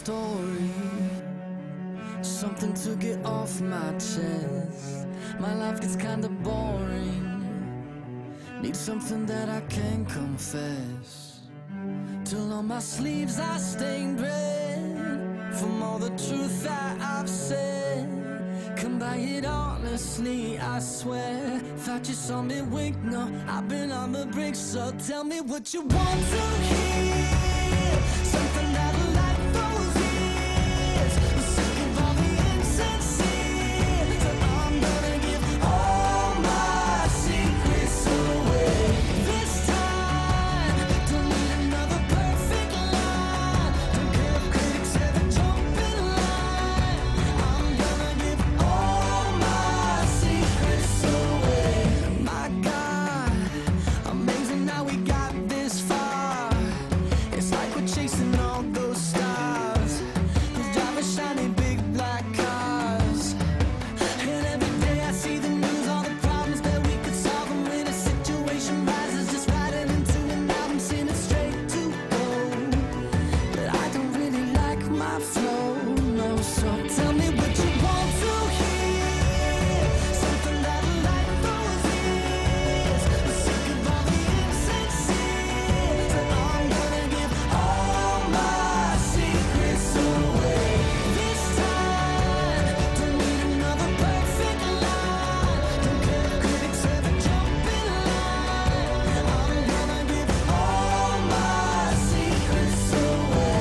story, something to get off my chest. My life gets kinda boring, need something that I can confess. Till on my sleeves I stained red from all the truth that I've said. Come by it honestly, I swear. Thought you saw me wink, no, I've been on the brink. So tell me what you want to hear, something that'll light those ears. I'm sick of all the insincere, so I'm gonna give all my secrets away. This time, don't need another perfect line. Don't care if critics ever jump in line. I'm gonna give all my secrets away. My God, amazing how we got this far. It's like we're chasing all those stars who's driving shiny big black cars. And every day I see the news, all the problems that we could solve. And when a situation rises, just writing into an album, sing it straight to gold. But I don't really like my flow, no. So tell me what you want to hear, something that'll light those ears. I'm sick of all the insincere, so I'm gonna give all my secrets away. This time, don't need another perfect line. Don't care if critics ever jump in line. I'm gonna give all my secrets away.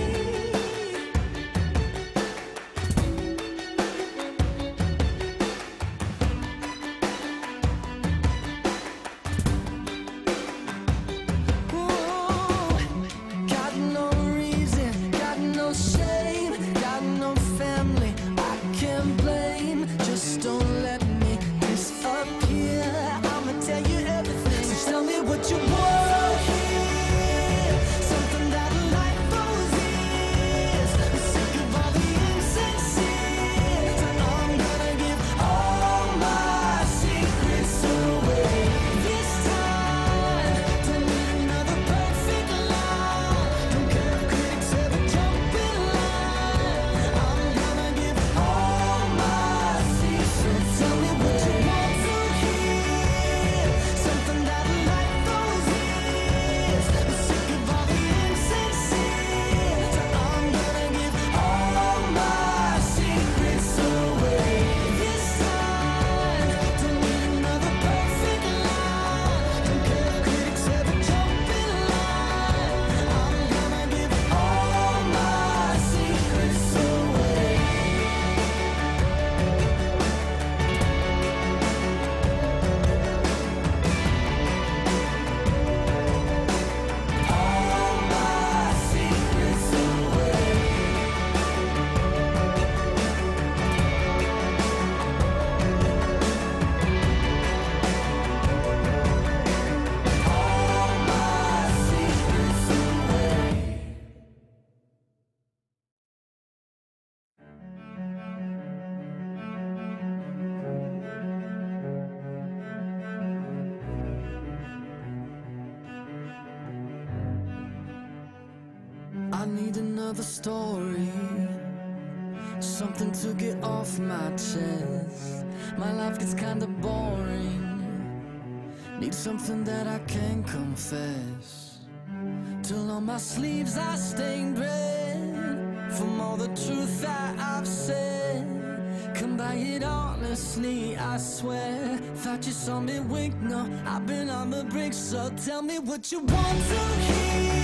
Got no reason, got no shame, got no family I can blame. Just don't let me disappear. I'ma tell you everything, so tell me what you want to hear, something that'll light those ears. I'm sick of all the insincere, so I'm gonna give all my secrets away. This time, don't need another perfect line. Don't care if critics ever jump in line. I'm gonna give all my secrets. So tell me what you want to hear, something that'll light those ears. I'm sick of all the insincere, so I'm gonna give all my secrets away. This time, don't need another perfect line. Don't care if critics ever jump in line. I'm gonna give all my secrets away. All my secrets away. All my secrets away. I need another story, something to get off my chest. My life gets kinda boring, need something that I can confess. Till on my sleeves I stained red from all the truth that I've said. Come by it honestly, I swear. Thought you saw me wink, no, I've been on the brink. So tell me what you want to hear,